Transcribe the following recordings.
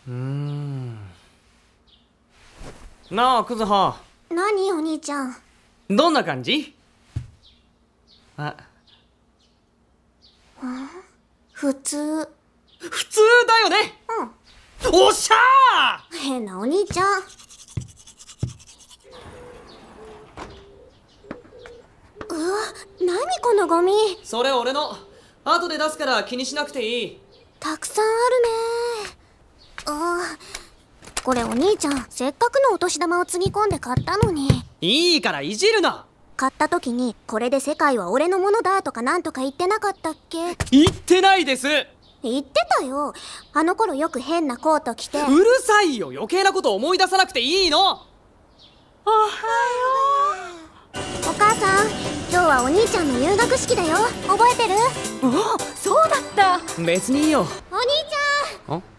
なあクズハ。 何お兄ちゃん。 どんな感じ？ 普通。 普通だよね。おっしゃー。 変なお兄ちゃん。何このゴミ。 それ俺の。後で出すから気にしなくていい。 たくさんあるね。これお兄ちゃん、せっかくのお年玉をつぎ込んで買ったのに。 いいからいじるな。 買った時にこれで世界は俺のものだとかなんとか言ってなかったっけ？ 言ってないです。 言ってたよ。あの頃よく変なコート着て。 うるさいよ。余計なこと思い出さなくていいの。おはよう。お母さん、今日はお兄ちゃんの入学式だよ。覚えてる？ おお、そうだった。 別にいいよ。 お兄ちゃん。大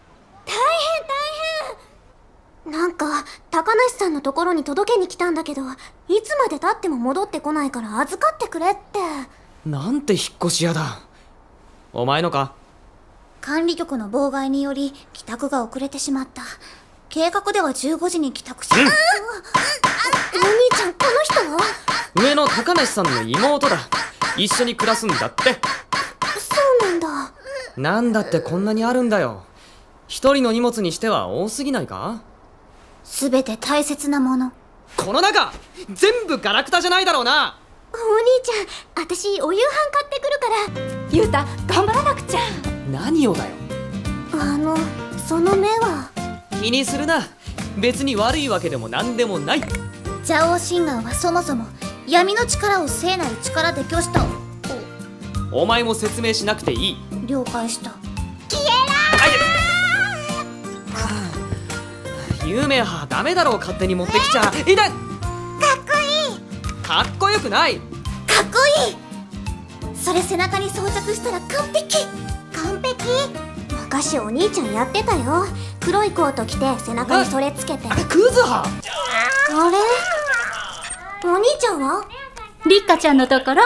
変。なんか高梨さんのところに届けに来たんだけど、いつまで経っても戻ってこないから預かってくれって。 なんて引っ越し屋だ。お前のか？ 管理局の妨害により帰宅が遅れてしまった。計画では15時に帰宅し、お兄ちゃん、この人は？ 上の高梨さんの妹だ。一緒に暮らすんだって。 そうなんだ。 なんだってこんなにあるんだよ。一人の荷物にしては多すぎないか？ すべて大切なもの。 この中全部ガラクタじゃないだろうな。 お兄ちゃん、私お夕飯買ってくるから。 ゆうた、頑張らなくちゃ。 何をだよ。 その目は。 気にするな。別に悪いわけでも何でもない。 邪王神願はそもそも闇の力を聖なる力で拒した。 お前も説明しなくていい。 了解した。 有名派ダメだろう。勝手に持ってきちゃ。痛い。かっこいい。かっこよくない。 かっこいい。それ背中に装着したら完璧。完璧。昔お兄ちゃんやってたよ。黒いコート着て背中にそれつけて。 クズハ。 あれ、お兄ちゃんは？ リッカちゃんのところ。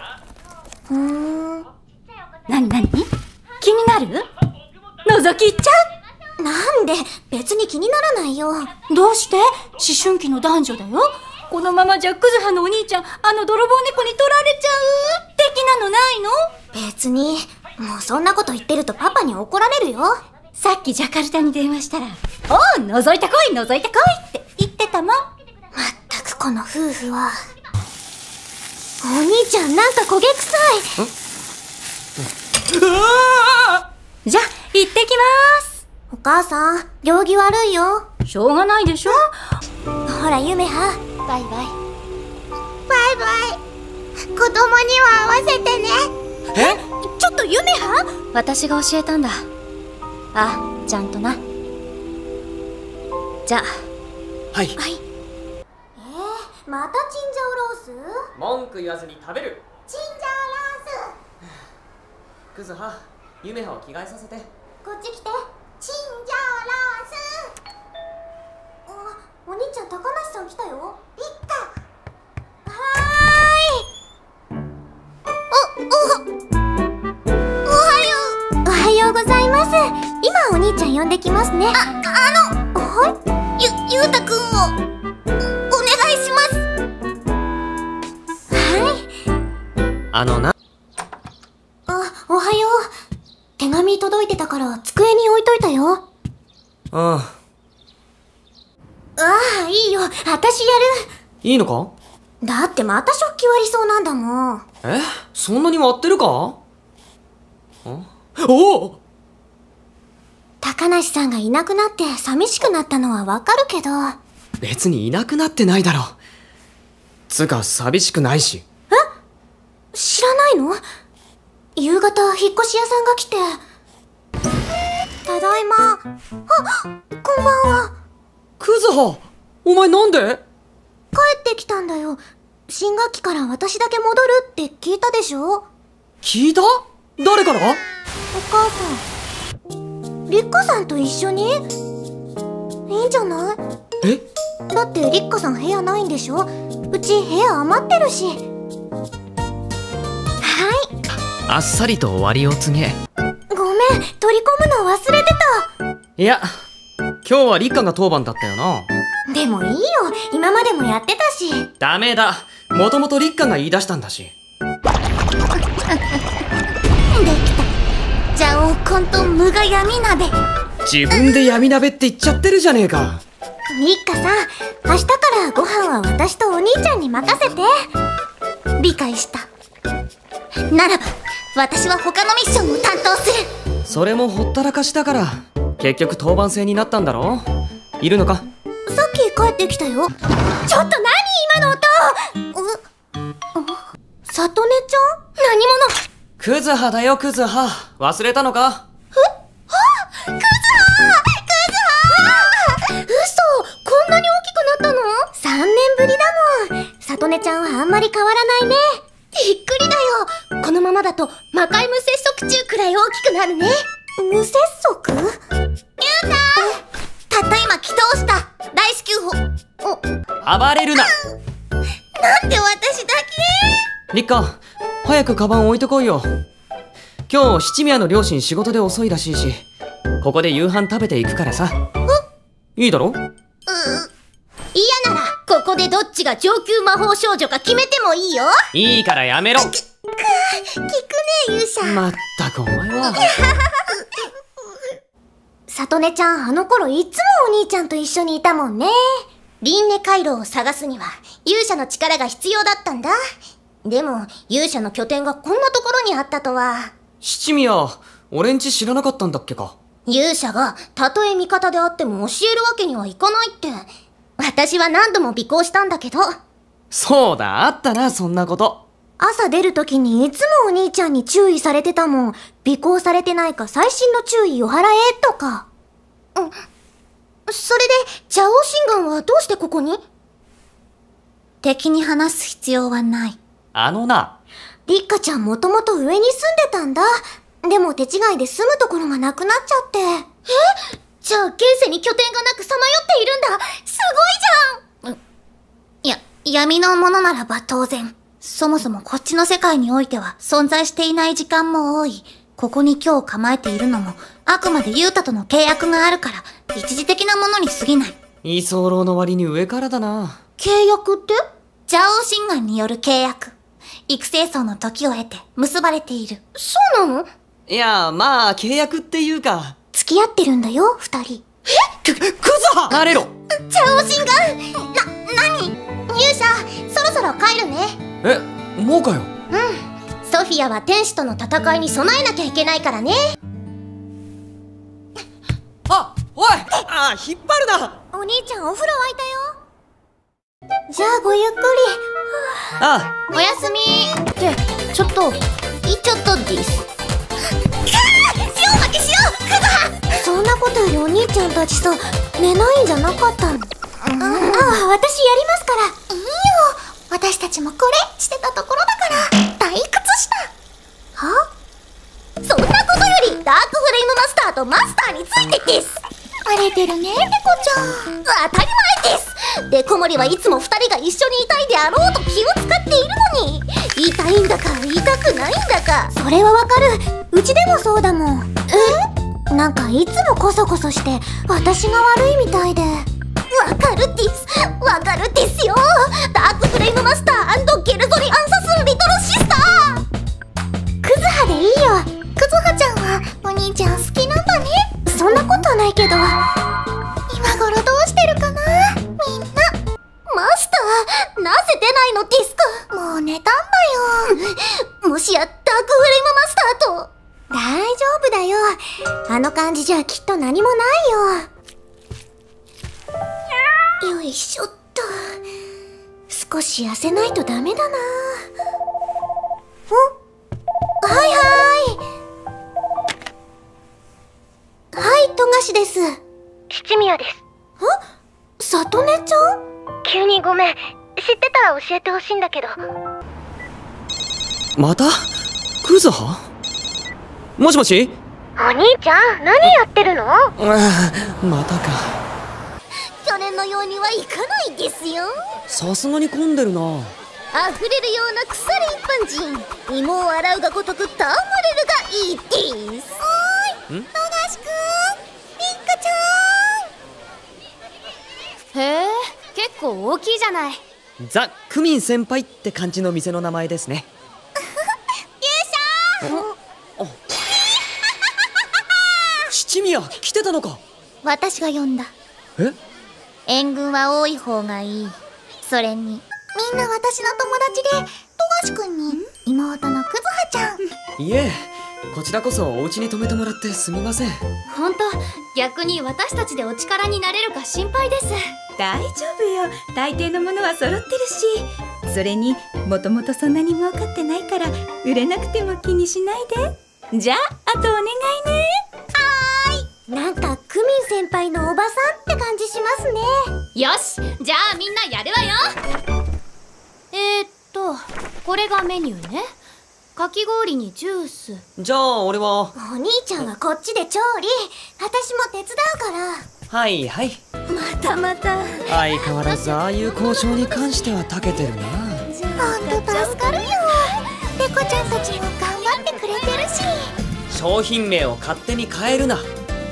なになに？気になる？覗き行っちゃう？なんで？別に気にならないよ。 どうして？思春期の男女だよ。このままじゃクズハのお兄ちゃん、あの泥棒猫に取られちゃう的なのないの？ 別に。もうそんなこと言ってるとパパに怒られるよ。 さっきジャカルタに電話したら、おう、覗いてこい覗いてこいって言ってたもん。 まったくこの夫婦は。お兄ちゃん、なんか焦げ臭い。 じゃ、行ってきまーす。 お母さん、行儀悪いよ。 しょうがないでしょ。 ほら、ゆめは。バイバイ。バイバイ。子供には会わせてね。ちょっとゆめは？ 私が教えたんだ。あ、ちゃんとな。じゃあ。 はい。 はい。またチンジャオロース？ 文句言わずに食べる。 チンジャオロース。 クズハ、ゆめはを着替えさせて。 こっち来て。チンジャオロース。お兄ちゃん、高梨さん来たよ。いった。はーい。おはようございます。今お兄ちゃん呼んできますね。はい。ゆうたくんをお願いします。はい。 な。 おはよう。手紙届いてたから机に置いといたよ。いいよ。私やる。 いいのか？ だってまた食器割りそうなんだもん。 そんなに割ってるか？おお！ 高梨さんがいなくなって寂しくなったのはわかるけど。 別にいなくなってないだろ。つか寂しくないし。 知らないの？夕方引っ越し屋さんが来て。ただいま。こんばんは。 クズハ、お前なんで？ 帰ってきたんだよ。新学期から私だけ戻るって聞いたでしょ？ 聞いた？誰から？ お母さん。リッカさんと一緒に？いいんじゃない？だってリッカさん部屋ないんでしょ？うち部屋余ってるし。はい。 あっさりと終わりを告げ。 ごめん、取り込むの忘れてた。 いや、 今日はリッカが当番だったよな。 でもいいよ、今までもやってたし。 ダメだ、もともとリッカが言い出したんだし。 できた。ジャオコンと無我闇鍋。 自分で闇鍋って言っちゃってるじゃねえか。 リッカさん、明日からご飯は私とお兄ちゃんに任せて。理解した。ならば私は他のミッションを担当する。 それもほったらかしだから、結局当番制になったんだろ。いるのか？ さっき帰ってきたよ。ちょっと何今の音。さとねちゃん？何者？ クズハだよ、クズハ。忘れたのか？ クズハ！嘘！こんなに大きくなったの？ 3 年ぶりだもん。さとねちゃんはあんまり変わらないね。びっくりだよ。このままだと魔界無接触中くらい大きくなるね。無接触？ゆうた！たった今祈祷した。大至急法。 暴れるな。 なんで私だけ？ リッカ、早くカバン置いとこうよ。今日七宮の両親仕事で遅いらしいし、ここで夕飯食べていくからさ。いいだろ？ 嫌ならここでどっちが上級魔法少女か決めてもいいよ。 いいからやめろ。 聞くね勇者。 まったくお前は。 さとねちゃん、あの頃いつもお兄ちゃんと一緒にいたもんね。輪廻回路を探すには勇者の力が必要だったんだ。でも勇者の拠点がこんなところにあったとは。 七宮、俺んち知らなかったんだっけか。 勇者がたとえ味方であっても教えるわけにはいかないって。私は何度も尾行したんだけど。 そうだ、あったな、そんなこと。 朝出るときにいつもお兄ちゃんに注意されてたもん。尾行されてないか細心の注意を払えとか。それで、ジャオウシンガンはどうしてここに？敵に話す必要はない。 あのな。 リッカちゃんもともと上に住んでたんだ。でも手違いで住むところがなくなっちゃって。じゃあ現世に拠点がなくさまよっているんだ。すごいじゃん。闇のものならば当然。そもそもこっちの世界においては存在していない時間も多い。ここに今日構えているのもあくまでユータとの契約があるから一時的なものに過ぎない。 居候の割に上からだな。 契約って？ジャオウシンガンによる契約。育成層の時を経て結ばれている。そうなの？ いや、まあ契約っていうか。 付き合ってるんだよ、2人。 クズハ！離れろ！ ジャオウシンガン！何？勇者、そろそろ帰るね。 もうかよ。 ソフィアは天使との戦いに備えなきゃいけないからね。 おい！引っ張るな！ お兄ちゃんお風呂沸いたよ。じゃあごゆっくり。おやすみ。ってちょっとです。塩負けしよう。クズハ！そんなことよりお兄ちゃんたちさ、寝ないんじゃなかったの？私やりますから。いいよ、私たちもこれしてたところだから退屈した。は？そんなことよりダークフレイムマスターとマスターについてです。バレてるね、デコちゃん。当たり前です。デコモリはいつも2人が一緒にいたいであろうと気を使っているのに、言いたいんだか言いたくないんだか。それはわかる。うちでもそうだもん。なんかいつもコソコソして私が悪いみたいで。わかるですよ。ダークフレイムマスター&ゲルゾリアンサスンリトルシスター。クズハでいいよ。クズハちゃんはお兄ちゃん好きなんだね。そんなことないけど。今頃どうしてるかな、みんな。マスター、なぜ出ないのですか？もう寝たんだよ。もしやダークフレイムマスターと。大丈夫だよ。あの感じじゃきっと何もないよ。よいしょっと。少し痩せないとダメだな。はいはい、富樫です。 七宮です。 さとねちゃん？ 急にごめん。知ってたら教えてほしいんだけど。 また？クズハ？もしもし？ お兄ちゃん、何やってるの？ またか。 去年のようにはいかないですよ。 さすがに混んでるな。 溢れるような腐る一般人。芋を洗うがごとく戯れるがいいです。おーい、富樫くん、リッカちゃん。 構大きいじゃない。 ザ・クミン先輩って感じの店の名前ですね。 優勝。 七宮来てたのか。 私が呼んだ。 え？ 援軍は多い方がいい。それにみんな私の友達で、富樫くんに妹のクズハちゃん。 いえ、こちらこそお家に泊めてもらってすみません。 ほんと、逆に私たちでお力になれるか心配です。 大丈夫よ。大抵のものは揃ってるし、それにもともとそんなに儲かってないから売れなくても気にしないで。じゃあ、あとお願いね。 なんかクミン先輩のおばさんって感じしますね。 よし、じゃあみんなやるわよ。これがメニューね。かき氷にジュース。 じゃあ俺は。 お兄ちゃんはこっちで調理、私も手伝うから。 はいはい。 またまた。 相変わらずああいう交渉に関しては長けてるな。 ほんと助かるよ。ペコちゃんたちも頑張ってくれてるし。 商品名を勝手に変えるな。 も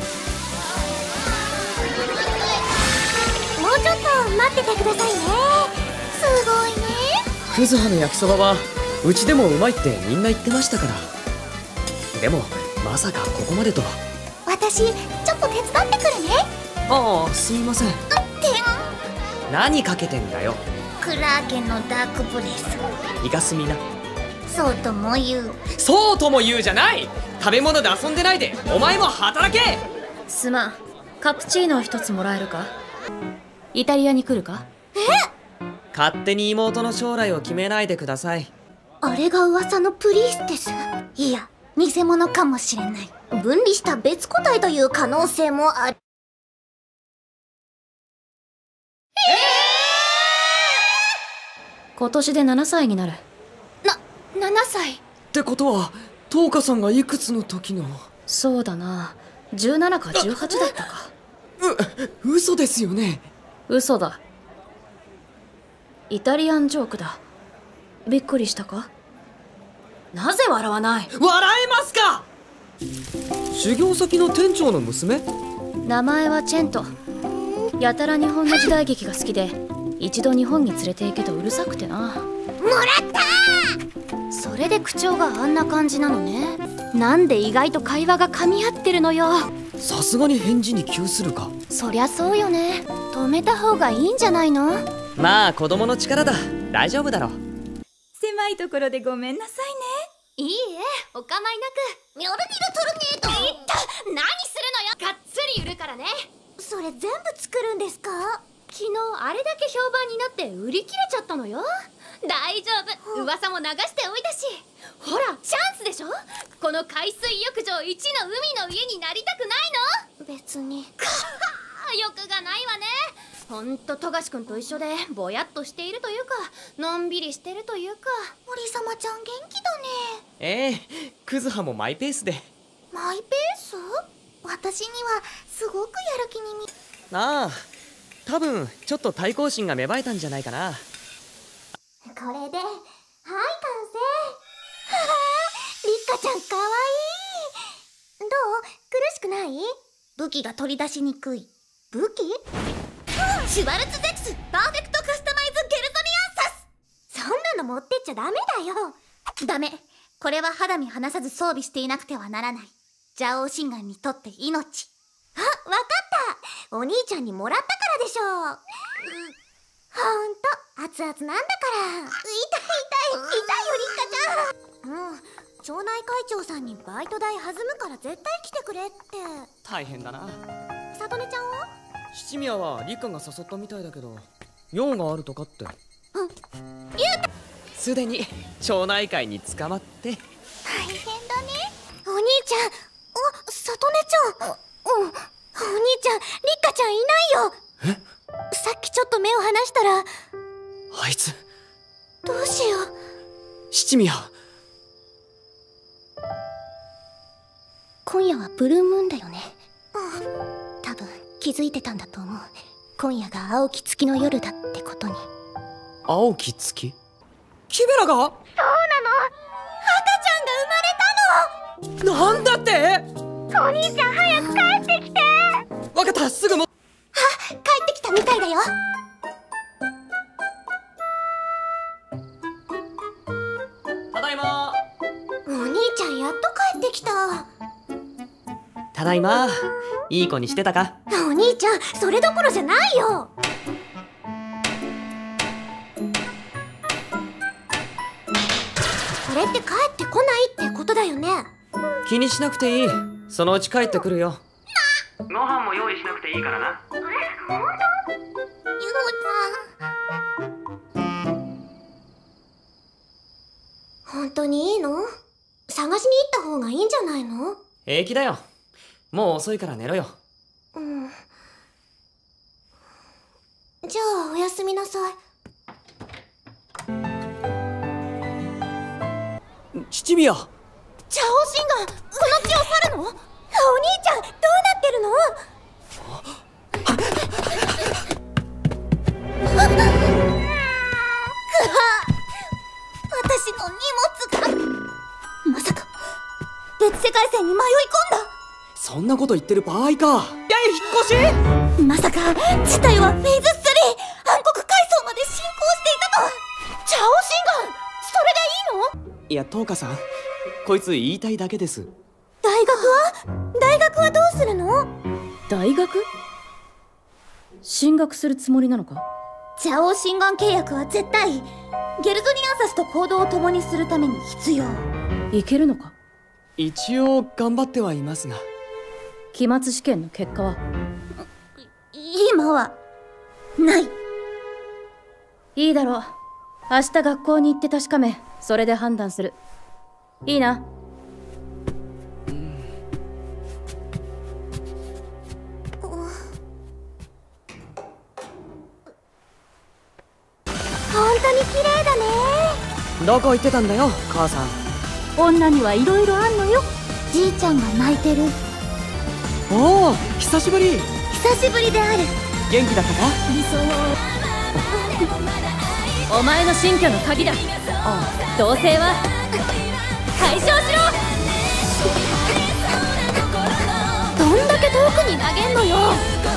うちょっと待っててくださいね。すごいね。 クズハの焼きそばはうちでもうまいってみんな言ってましたから。でもまさかここまでとは。 私ちょっと手伝ってくるね。 ああ、すみません。何かけてんだよ。 クラーケンのダークブレス。 イカスミな。 そうとも言う。 そうとも言うじゃない。食べ物で遊んでないでお前も働け。 すまん、カプチーノ一つもらえるか。イタリアに来るか。 勝手に妹の将来を決めないでください。 あれが噂のプリーステス。いや、偽物かもしれない。分離した別個体という可能性もある。 今年で7歳になる。 7歳ってことはトウカさんがいくつの時の。 そうだな、17か18だったか。 嘘ですよね。 嘘だ。イタリアンジョークだ。びっくりしたか。なぜ笑わない。 笑えますか。修行先の店長の娘。 名前はチェント。やたら日本の時代劇が好きで、一度日本に連れて行けとうるさくてな。 もらったそれで口調があんな感じなのね。なんで意外と会話が噛み合ってるのよ。 さすがに返事に窮するか。 そりゃそうよね。止めた方がいいんじゃないの。 まあ子供の力だ。大丈夫だろ。 狭いところでごめんなさいね。 いいえ、お構いなく。 ミョルニルトルネード。 いった、何するのよ。がっつり売るからね。 それ全部作るんですか。 昨日あれだけ評判になって売り切れちゃったのよ。大丈夫、噂も流しておいたし。ほら、チャンスでしょ。この海水浴場一の海の家になりたくないの。 別に。 欲がないわね。ほんと富樫くんと一緒でぼやっとしているというか、のんびりしてるというか。 森様ちゃん元気だね。 クズハもマイペースで。 マイペース？私にはすごくやる気に見。 ああ、多分ちょっと対抗心が芽生えたんじゃないかな。 これで、はい、完成。はは、リッカちゃんかわいい。どう？苦しくない？武器が取り出しにくい。武器？シュバルツゼクスパーフェクトカスタマイズゲルトニアンサス。そんなの持ってっちゃダメだよ。ダメ。これは肌身離さず装備していなくてはならない。邪王神願にとって命。あ、わかった。お兄ちゃんにもらったからでしょう。ほんと熱々なんだから。痛いよリッカちゃん。もう町内会長さんにバイト代弾むから絶対来てくれって。 大変だな。 さとねちゃんは？ 七宮はリカが誘ったみたいだけど、用があるとかって。すでに町内会に捕まって。 大変だね。お兄ちゃん。あ、さとねちゃん。お兄ちゃん、リッカちゃんいないよ。さっきちょっと目を離したら。 あいつ。 どうしよう。 七宮。 今夜はブルームーンだよね。多分気づいてたんだと思う。今夜が青き月の夜だってことに。 青き月？キベラが？そうなの。 赤ちゃんが生まれたの。 なんだって？ お兄ちゃん早く帰ってきて。 わかった、すぐも。 帰ってきたみたいだよ。 きた。 ただいま。いい子にしてたか？ お兄ちゃん、それどころじゃないよ。これって帰ってこないってことだよね。 気にしなくていい。そのうち帰ってくるよ。ご飯も用意しなくていいからな。 本当にいいの？探しに行った方がいいんじゃないの？ 平気だよ。もう遅いから寝ろよ。 うん。じゃあおやすみなさい。 七宮。 チャオシンがこの地を去るの？お兄ちゃん、どうなってるの？私の荷物が。まさか別世界線に迷い込んだ。 そんなこと言ってる場合か。やい、引っ越し。 まさか事態はフェーズ3、暗黒階層まで進行していたとは。チャオシンガン、それでいいの？ いや、トウカさん、こいつ言いたいだけです。 大学はどうするの？ 大学？進学するつもりなのか？ チャオシンガン契約は絶対ゲルゾニアンサスと行動を共にするために必要。 いけるのか？ 一応頑張ってはいますが。 期末試験の結果は？ 今はない。 いいだろう。明日学校に行って確かめ、それで判断する。いいな。 本当に綺麗だね。 どこ行ってたんだよ、母さん。 女にはいろいろあんのよ。 じいちゃんが泣いてる。 おお、久しぶり。 久しぶりである。 元気だったか？ 理想お前の新居の鍵だ。同棲は解消しろ。 どんだけ遠くに投げんのよ。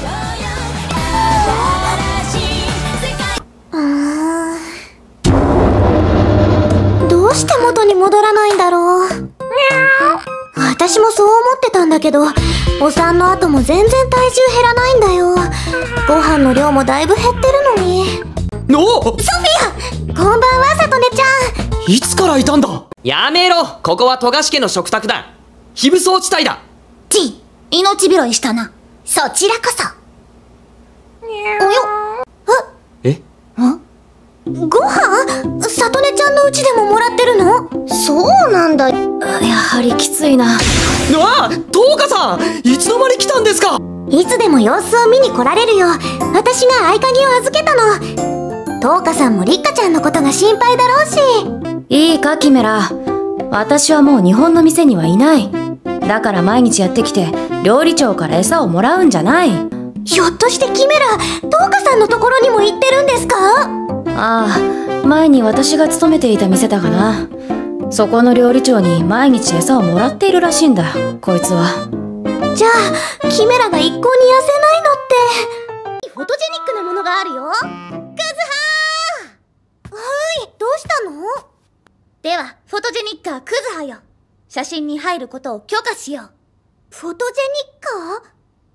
どうして元に戻らないんだろう。私もそう思ってたんだけど、お産の後も全然体重減らないんだよ。ご飯の量もだいぶ減ってるのに。 おソフィア、こんばんは、さとねちゃん。 いつからいたんだ？やめろ。ここは富樫家の食卓だ。非武装地帯だ。 命拾いしたな。そちらこそ。およえ？ ご飯？さとねちゃんのうちでももらってるの？そうなんだ。 やはりきついな。 ああ、トウカさん、いつの間に来たんですか？ いつでも様子を見に来られるよ。私が合鍵を預けたの。トウカさんもリッカちゃんのことが心配だろうし。 いいかキメラ、私はもう日本の店にはいない。だから毎日やってきて料理長から餌をもらうんじゃない。 ひょっとしてキメラ、トウカさんのところにも行ってるんですか？ ああ、前に私が勤めていた店だがな。そこの料理長に毎日餌をもらっているらしいんだ、こいつは。 じゃあキメラが一向に痩せないのって。フォトジェニックなものがあるよ。クズハー。はい、どうしたの？ではフォトジェニッカークズハよ。写真に入ることを許可しよう。フォトジェニッカー？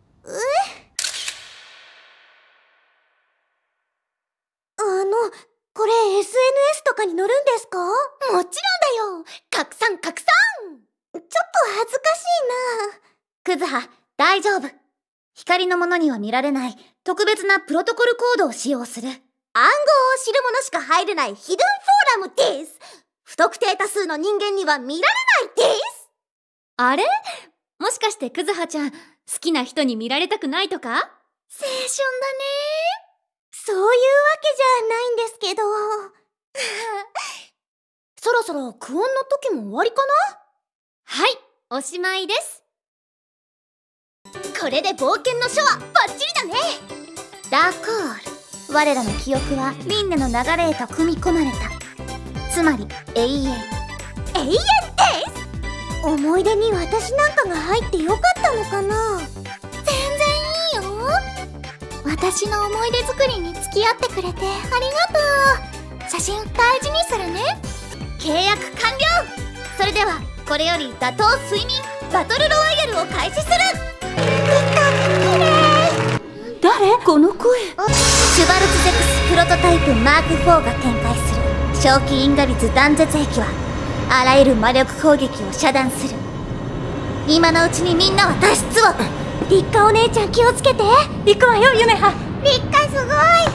これ SNS とかに載るんですか？もちろんだよ。拡散拡散。ちょっと恥ずかしいな。クズハ、大丈夫。光のものには見られない特別なプロトコルコードを使用する。暗号を知る者しか入れないヒドゥンフォーラムです。不特定多数の人間には見られないです。 あれ？もしかしてクズハちゃん、好きな人に見られたくないとか？ 青春だね。そういうわけじゃないんですけど。そろそろクオンの時も終わりかな？ はい、おしまいです。 これで冒険の書はバッチリだね。ダーコール、我らの記憶は輪廻の流れへと組み込まれた。つまり永遠。永遠です。思い出に私なんかが入ってよかったのかな？全然いいよ。私の思い出作りに付き合ってくれてありがとう。写真大事にするね。契約完了。それではここれより打倒睡眠バトルロワイヤルを開始する。 誰この声。 シュバルツゼクスプロトタイプマーク4が展開する正気因果率断絶壁はあらゆる魔力攻撃を遮断する。今のうちにみんなは脱出を。立花お姉ちゃん気をつけて。 行くわよ夢葉。 立花す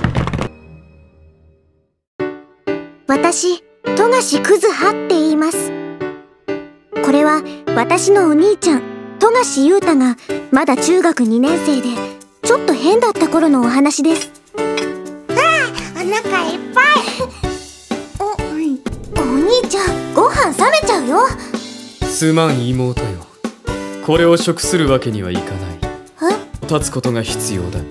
ごい。私富樫クズハって言います。これは私のお兄ちゃん富樫優太がまだ中学2年生でちょっと変だった頃のお話です。お腹いっぱい。お兄ちゃんご飯冷めちゃうよ。 すまん妹よ、これを食するわけにはいかない。立つことが必要だ。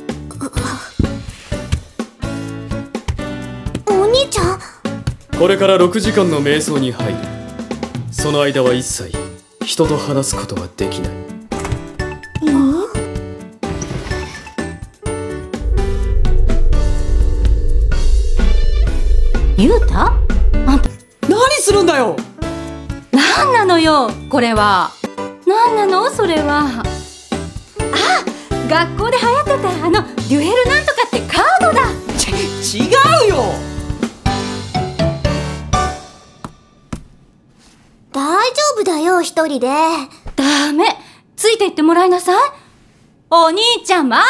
お兄ちゃん、 これから6時間の瞑想に入る。その間は一切人と話すことはできない。 ゆうた、あんた何するんだよ。 何なのよこれは。何なのそれは。あ、学校で流行ってたデュエルなんとかってカードだ。 違うよ。 大丈夫だよ一人で。 ダメ、ついて行ってもらいなさい。お兄ちゃんまだ。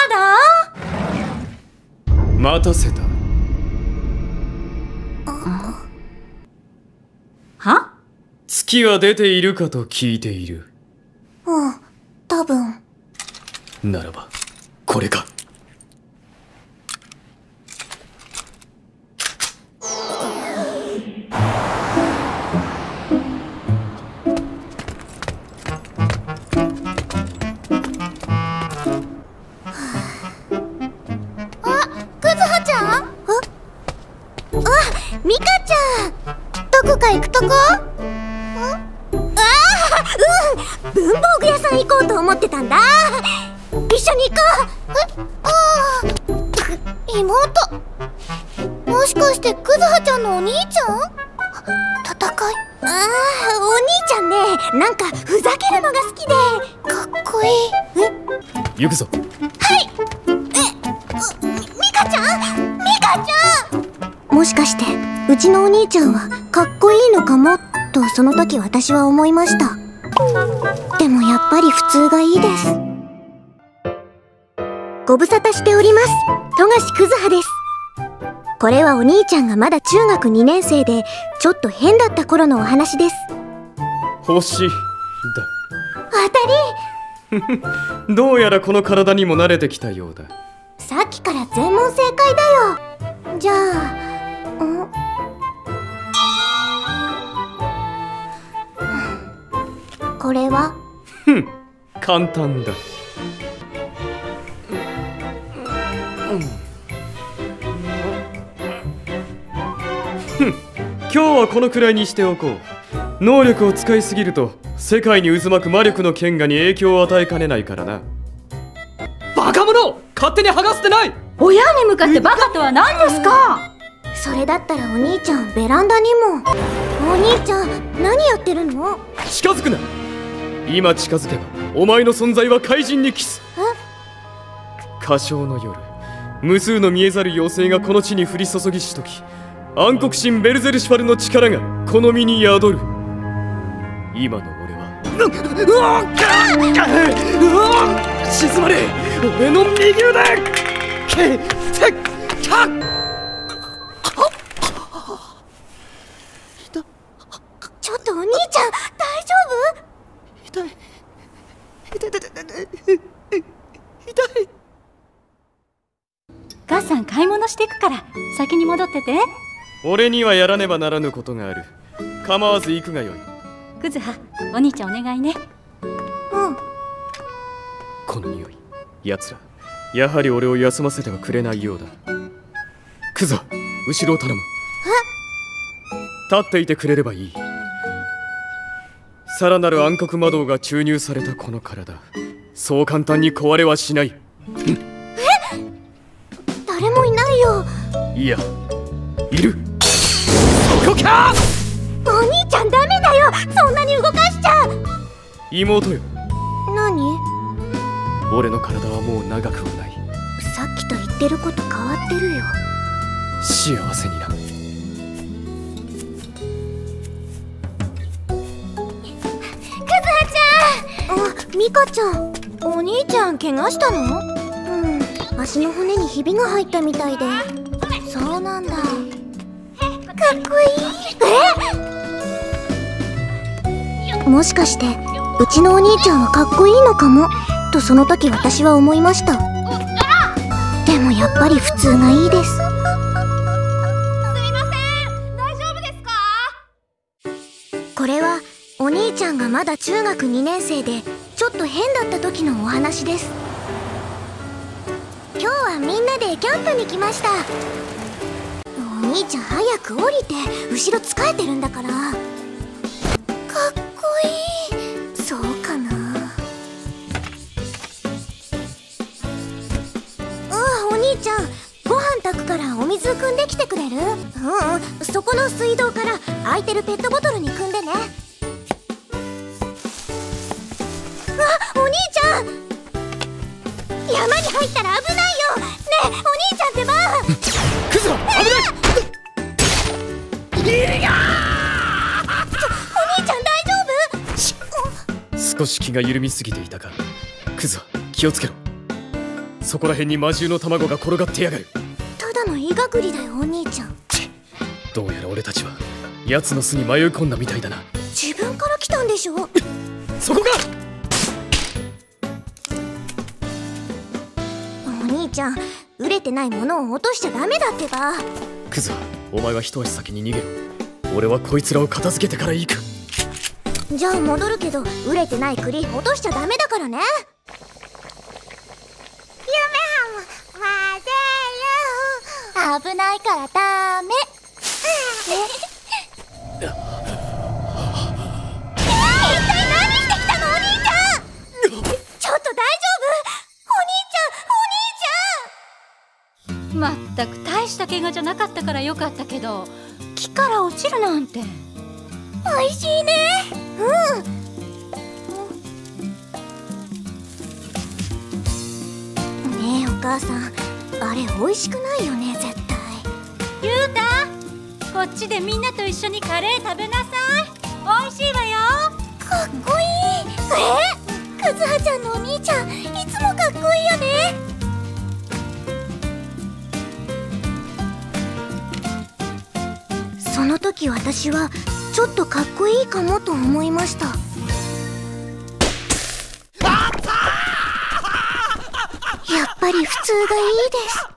待たせた。 は？ 月は出ているかと聞いている。 うん、多分。 ならばこれか。 ミカちゃん、どこか行くとこ？文房具屋さん行こうと思ってたんだ。一緒に行こう。妹、もしかしてクズハちゃんのお兄ちゃん？戦い？お兄ちゃんね、なんかふざけるのが好きでかっこいい。 行くぞ。 はい。ミカちゃん、ミカちゃん。もしかしてうちのお兄ちゃんはかっこいいのかもとその時私は思いました。でもやっぱり普通がいいです。ご無沙汰しております。富樫クズハです。これはお兄ちゃんがまだ中学2年生でちょっと変だった頃のお話です。 星だ。 当たりどうやらこの体にも慣れてきたようだ。 さっきから全問正解だよ。じゃあこれは？ 簡単だ。今日はこのくらいにしておこう。能力を使いすぎると世界に渦巻く魔力の剣河に影響を与えかねないからな。 バカ者、勝手に剥がしてない。 親に向かってバカとは何ですか。 それだったらお兄ちゃんベランダにも。お兄ちゃん何やってるの？ 近づくな。今近づけばお前の存在は怪人に帰す。歌唱の夜、無数の見えざる妖精がこの地に降り注ぎしとき、暗黒神ベルゼルシュファルの力がこの身に宿る。今の俺は静まれ、俺の右腕。 ちょっとお兄ちゃん大丈夫？ 痛い。 母さん買い物していくから先に戻ってて。 俺にはやらねばならぬことがある。構わず行くがよい。 クズハ、お兄ちゃんお願いね。 この匂い、奴らやはり俺を休ませてはくれないようだ。クズハ、後ろを頼む。立っていてくれればいい。さらなる暗黒魔導が注入されたこの体、そう簡単に壊れはしない。 誰もいないよ。 いや、いる。 そこか。 お兄ちゃんダメだよ、そんなに動かしちゃ。 ちゃん。 妹よ。 何？ 俺の体はもう長くはない。 さっきと言ってること変わってるよ。 幸せにな。 ミカちゃん。お兄ちゃん怪我したの？足の骨にひびが入ったみたいで。そうなんだ。かっこいい。もしかしてうちのお兄ちゃんはかっこいいのかもとその時私は思いました。でもやっぱり普通がいいです。 すみません、大丈夫ですか？ これはお兄ちゃんがまだ中学2年生でちょっと変だった時のお話です。今日はみんなでキャンプに来ました。お兄ちゃん早く降りて、後ろ疲れてるんだから。かっこいい。そうかな。お兄ちゃん、ご飯炊くからお水汲んできてくれる？そこの水道から空いてるペットボトルに汲んでね。お兄ちゃん、山に入ったら危ないよ。ねえ、お兄ちゃんってば。 クズラ、危ない。 お兄ちゃん大丈夫？ 少し気が緩みすぎていたか。クズは気をつけろ。そこら辺に魔獣の卵が転がってやがる。 ただのイガグリだよお兄ちゃん。 どうやら俺たちは奴の巣に迷い込んだみたいだな。 自分から来たんでしょ。 そこか。 お兄ちゃん、熟れてないものを落としちゃダメだってば。 クズはお前は一足先に逃げろ。俺はこいつらを片付けてから行く。 じゃあ戻るけど、熟れてない栗落としちゃダメだからね。危ないからダメ。一体何してきたのお兄ちゃん。ちょっと大丈夫？お兄ちゃん、 まったく大した怪我じゃなかったからよかったけど、木から落ちるなんて。 おいしいね。ねえお母さん、あれ美味しくないよね絶対。 ゆうた、こっちでみんなと一緒にカレー食べなさい。美味しいわよ。 かっこいい。クズハちゃんのお兄ちゃん、いつもかっこいいよね。その時私はちょっとかっこいいかもと思いました。やっぱり普通がいいです。